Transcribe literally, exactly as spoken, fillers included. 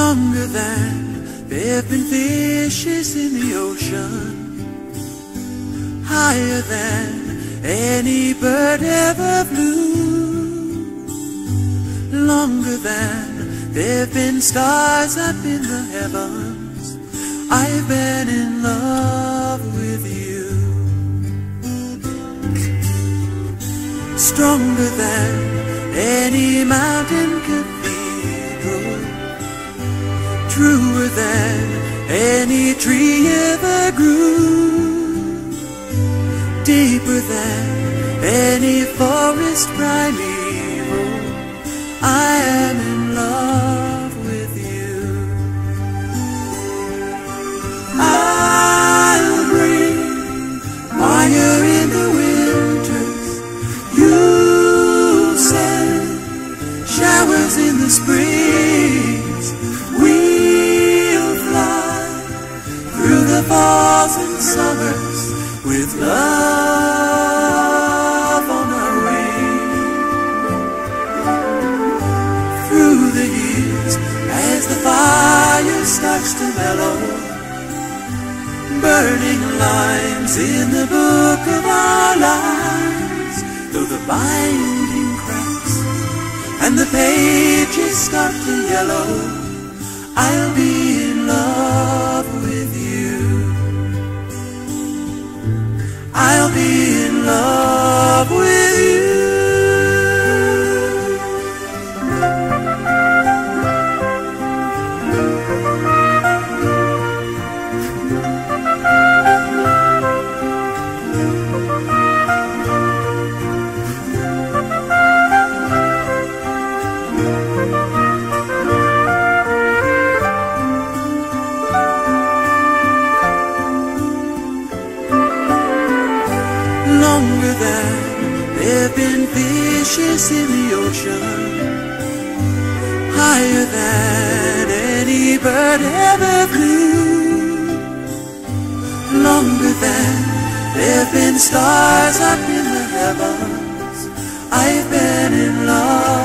Longer than there've been fishes in the ocean, higher than any bird ever flew, longer than there've been stars up in the heavens. I've been in love with you. Stronger than any mountain cathedral, truer than any tree ever grew, deeper than any forest primeval. I am in love with you. I'll bring fire in the winters, you'll send showers in the springs. We'll fly through the falls and summers with love on our wings. Through the years, as the fire starts to mellow, burning lines in the book of our lives, though the binding cracks and the pages start to yellow, I'll be in love with you. I'll be in love with you. Longer than there've been fishes in the ocean, higher than any bird ever flew, longer than there've been stars up in the heavens. I've been in love